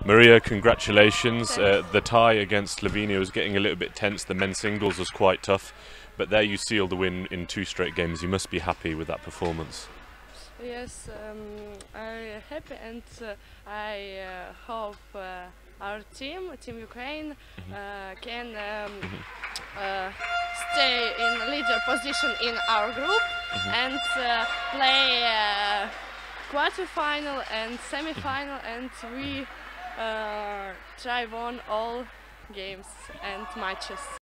Mariia, congratulations. The tie against Slovenia was getting a little bit tense. The men's singles was quite tough, but there you sealed the win in 2 straight games. You must be happy with that performance. Yes, I'm happy, and I hope our team Ukraine, can stay in leader position in our group and play quarter-final and semi-final, and we try won all games and matches.